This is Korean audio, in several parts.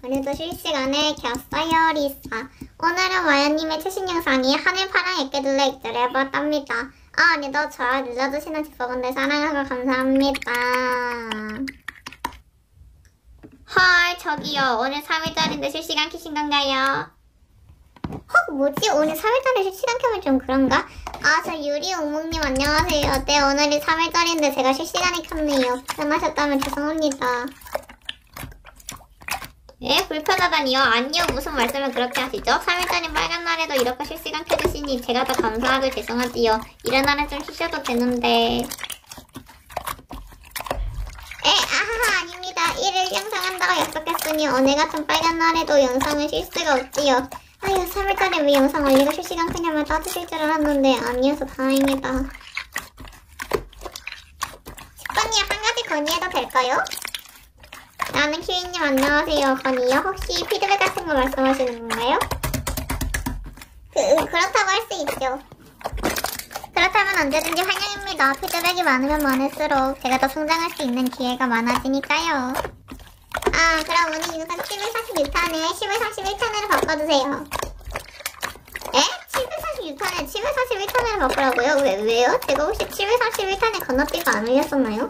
오늘도 실시간에 켰어요 리사. 오늘은 마야님의 최신 영상이 하늘 파랑에게 눌러있기를 해봤답니다. 오늘도 좋아요 눌러주시는 집사분들 사랑하고 감사합니다. 헐 저기요, 오늘 3일짜리인데 실시간 켜신 건가요? 헉 뭐지? 오늘 3일짜리 실시간 켜면 좀 그런가? 아 저 유리옥목님 안녕하세요. 네 오늘이 3일짜리인데 제가 실시간에 켰네요. 불편하셨다면 죄송합니다. 예? 불편하다니요? 아니요, 무슨 말씀을 그렇게 하시죠? 3일짜리 빨간 날에도 이렇게 실시간 켜주시니 제가 더 감사하고 죄송하지요. 이런 날은 좀 쉬셔도 되는데. 아하하 아닙니다. 1일 영상한다고 약속했으니 오늘 같은 빨간 날에도 영상을 쉴 수가 없지요. 아유 3일짜리 왜 영상 올리고 실시간 켜냐면 따지실 줄 알았는데 아니어서 다행이다. 10번님 한 가지 건의해도 될까요? 나는 큐이님 안녕하세요. 건의요? 혹시 피드백 같은 거 말씀하시는 건가요? 그렇다고 할 수 있죠. 그렇다면 언제든지 환영입니다. 피드백이 많으면 많을수록 제가 더 성장할 수 있는 기회가 많아지니까요. 아 그럼 오늘 영상 7월 46탄에 10월 41탄으로 바꿔주세요. 에? 7월 46탄에 7월 41탄으로 바꾸라고요? 왜요? 제가 혹시 7월 41탄에 건너뛰고 안 올렸었나요?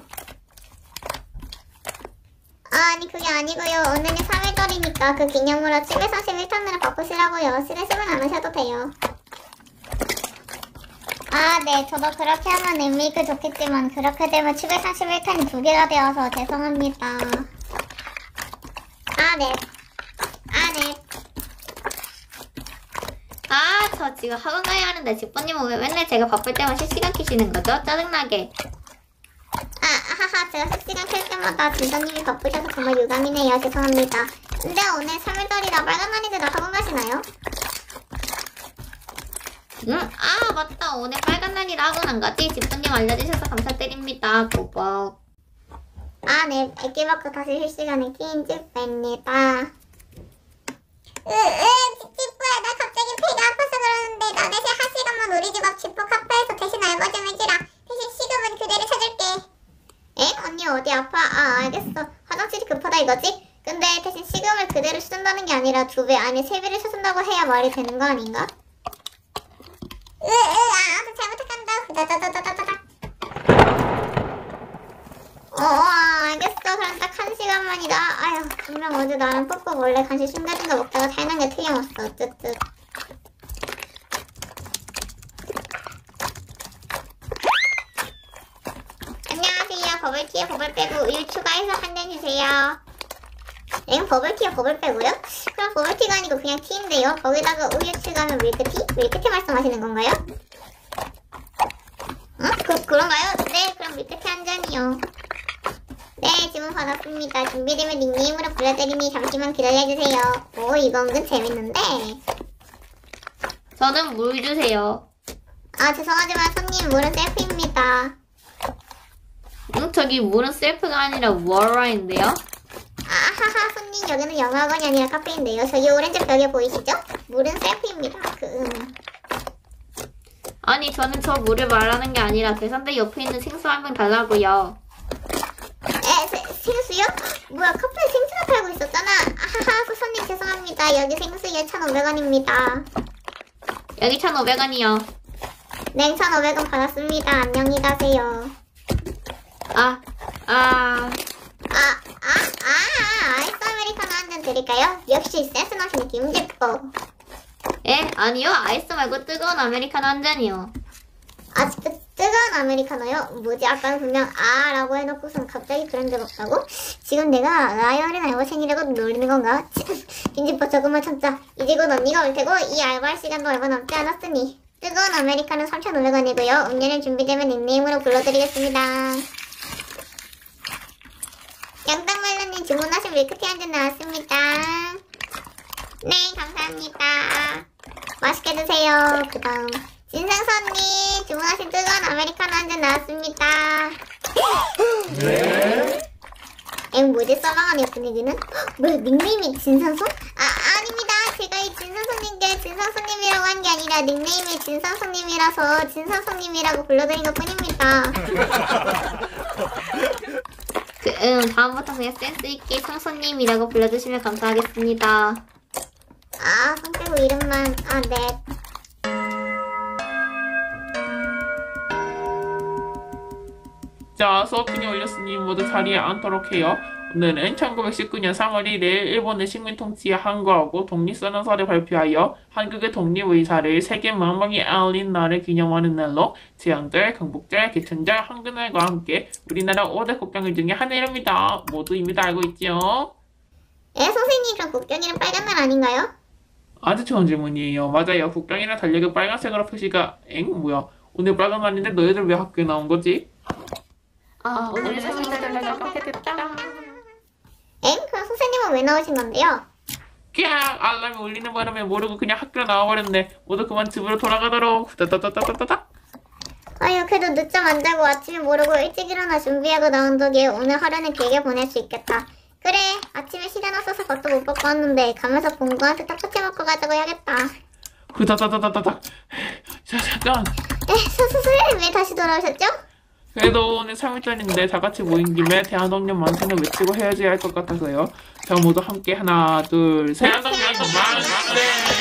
아니 그게 아니고요. 오늘은 3일절이니까 그 기념으로 7월 41탄으로 바꾸시라고요. 스트레스는 안 하셔도 돼요. 아 네 저도 그렇게 하면 의미있고 좋겠지만 그렇게 되면 7월 41탄이 2개가 되어서 죄송합니다. 네. 저 지금 학원 가야 하는데 집번님은 왜 맨날 제가 바쁠 때만 실시간 켜시는 거죠? 짜증나게. 하하 제가 실시간 켤 때마다 진서님이 바쁘셔서 정말 유감이네요. 죄송합니다. 근데 오늘 3일절이라 빨간 날인데도 학원 가시나요? 아 맞다. 오늘 빨간 날이라 학원 안 가지? 집번님 알려주셔서 감사드립니다. 고고. 네. 애기 받고 다시 실시간에 낀 집배입니다. 지뽀야 나 갑자기 배가 아파서 그러는데 나 대신 한 시간만 우리 집 앞 지포 카페에서 대신 알바 좀 해주라. 대신 시급은 그대로 쳐줄게. 언니 어디 아파? 알겠어. 화장실이 급하다 이거지? 근데 대신 시급을 그대로 쳐준다는 게 아니라 2배 아니 3배를 쳐준다고 해야 말이 되는 거 아닌가? 잘 부탁한다. 알겠어. 그럼 딱 1시간만이다. 아휴, 분명 어제 나랑 뽀뽀 몰래 간식 숨겨진 거 먹다가 살난 게 틀림없어. 쯧쯧. 안녕하세요. 버블티에 버블 빼고 우유 추가해서 한 잔 주세요. 버블티에 버블 빼고요? 그럼 버블티가 아니고 그냥 티인데요. 거기다가 우유 추가하면 밀크티? 밀크티 말씀하시는 건가요? 그런가요? 네, 그럼 밀크티 한 잔이요. 네, 주문 받았습니다. 준비되면 닉네임으로 불러드리니 잠시만 기다려주세요. 오, 이거 은근 재밌는데? 저는 물 주세요. 죄송하지만 손님 물은 셀프입니다. 저기 물은 셀프가 아니라 워라인데요? 하하, 손님 여기는 영어학원이 아니라 카페인데요. 저기 오른쪽 벽에 보이시죠? 물은 셀프입니다. 아니 저는 저 물을 말하는 게 아니라 계산대 옆에 있는 생수 한 병 달라고요. 생수요? 뭐야 카페에 생수나 팔고 있었잖아. 하하 손님 죄송합니다. 여기 생수요 1,500원입니다. 여기 1,500원이요. 네 1,500원 받았습니다. 안녕히 가세요. 아이스 아메리카노 한 잔 드릴까요? 역시 센스 나시네 김제뽀. 아니요. 아이스 말고 뜨거운 아메리카노 한 잔이요. 뜨거운 아메리카노요? 뭐지? 아까는 분명 라고 해놓고선 갑자기 그런 적 없다고? 지금 내가 라이언의 알바생이라고 놀리는 건가? 김지퍼 조금만 참자. 이제 곧 언니가 올 테고 이 알바할 시간도 얼마 남지 않았으니 뜨거운 아메리카노 3,500원이고요. 음료는 준비되면 닉네임으로 불러드리겠습니다. 양땅말로님 주문하신 밀크티 한 잔 나왔습니다. 네 감사합니다. 맛있게 드세요. 그 다음 진상선님 주문하신 뜨거운 아메리카노 한 잔 나왔습니다. 네? 뭐지 써방아니요 분위기는? 뭐야 닉네임이 진상선? 아닙니다. 제가 이 진상선님께 진상선님이라고 한 게 아니라 닉네임이 진상선님이라서 진상선님이라고 불러드린 것 뿐입니다. 다음부터 그냥 센스있게 청소님이라고 불러주시면 감사하겠습니다. 아, 성태구 이름만, 아, 네. 자, 수업중에 올렸으니 모두 자리에 앉도록 해요. 오늘은 1919년 3월 1일 일본의 식민 통치에 항거하고 독립선언서를 발표하여 한국의 독립의사를 세계 만방에 알린 날을 기념하는 날로 제왕절, 경복절, 개천절, 한글날과 함께 우리나라 5대 국경일 중에 하나입니다. 모두 이미 다 알고 있지요? 선생님, 그럼 국경이는 빨간 날 아닌가요? 아주 좋은 질문이에요. 맞아요. 국경이랑 달력에 빨간색으로 표시가 뭐야? 오늘 빨간 날인데 너희들 왜 학교에 나온 거지? 오늘 선생님들 깜빡했다. 그럼 선생님은 왜 나오신 건데요? 깍! 알람이 울리는 바람에 모르고 그냥 학교로 나와버렸네. 모두 그만 집으로 돌아가도록. 따따따따따따. 아유, 그래도 늦잠 안 자고 아침에 모르고 일찍 일어나 준비하고 나온 덕에 오늘 하루는 길게 보낼 수 있겠다. 그래, 아침에 시간 없어서 밥도 못 먹고 왔는데 가면서 본거한테 떡꼬치 먹고 가자고 해야겠다. 따따따따따따. 자, 잠깐. 선생님 왜 다시 돌아오셨죠? 그래도 오늘 3일절인데 다 같이 모인 김에 대한독립 만세를 외치고 헤어져야 할 것 같아서요. 자, 모두 함께 하나, 둘, 셋. 대한독립 만세!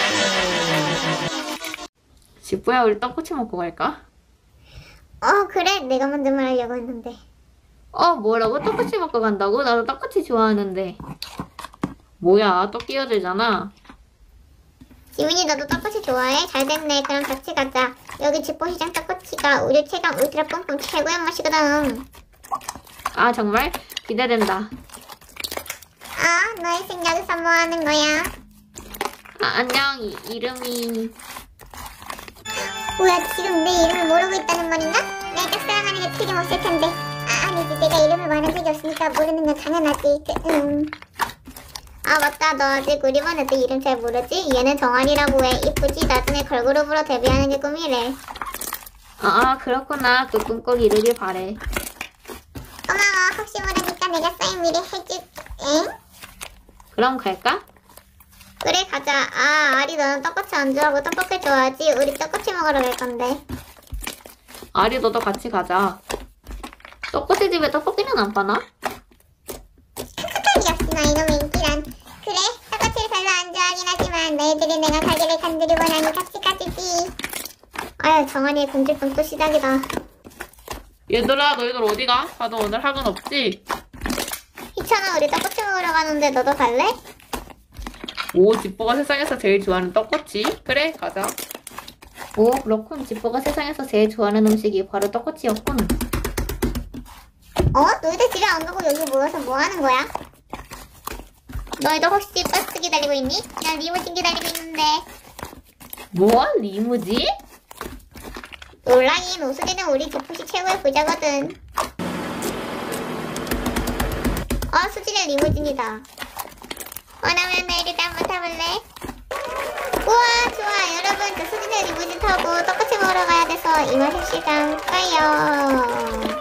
지뿌야, 우리 떡꼬치 먹고 갈까? 그래, 내가 먼저 말하려고 했는데. 뭐라고? 떡꼬치 먹고 간다고? 나도 떡꼬치 좋아하는데. 뭐야, 또 끼어들잖아. 지민이 너도 떡꼬치 좋아해? 잘 됐네. 그럼 같이 가자. 여기 집보시장 떡꼬치가 우리 최강 울트라 뿜뿜 최고의 맛이거든. 정말? 기대된다. 너의 생각에서 뭐 하는 거야? 안녕, 이름이... 뭐야, 지금 내 이름을 모르고 있다는 말인가? 내가 짝사랑하는 게 틀림없을 텐데. 아니지, 내가 이름을 말한 적이 없으니까 모르는 건 당연하지. 맞다, 너 아직 우리 반 애들 이름 잘 모르지? 얘는 정한이라고 해. 이쁘지? 나중에 걸그룹으로 데뷔하는 게 꿈이래. 그렇구나. 그 꿈 꼭 이루길 바래. 고마워. 혹시 모르니까 내가 사인 미리 해줄게. 그럼 갈까? 그래, 가자. 아리 너는 떡꼬치 안 좋아하고 떡볶이 좋아하지? 우리 떡꼬치 먹으러 갈 건데. 아리, 너도 같이 가자. 떡꼬치 집에 떡볶이는 안 파나? 스카이 없으나 이놈의 인기란. 그래, 떡꼬치를 별로 안 좋아하긴 하지만 너희들이 내가 가게를 간들이 원하니 같이 가주지. 정한이의 금질병 또 시작이다. 얘들아, 너희들 어디가? 다들 오늘 학원 없지? 희찬아, 우리 떡꼬치 먹으러 가는데 너도 갈래? 오, 지뽀가 세상에서 제일 좋아하는 떡꼬치. 그래, 가자. 오, 그렇군. 지뽀가 세상에서 제일 좋아하는 음식이 바로 떡꼬치였군. 너희들 집에 안 가고 여기 모여서 뭐 하는 거야? 너희도 혹시 버스 기다리고 있니? 난 리무진 기다리고 있는데. 뭐? 리무진? 놀라긴, 오수리는 우리 교포시 최고의 부자거든. 수지는 리무진이다. 원하면 내일이 한번 타볼래? 우와, 좋아. 여러분, 저 수지는 리무진 타고 떡꼬치 먹으러 가야 돼서 이만 3시간 가요.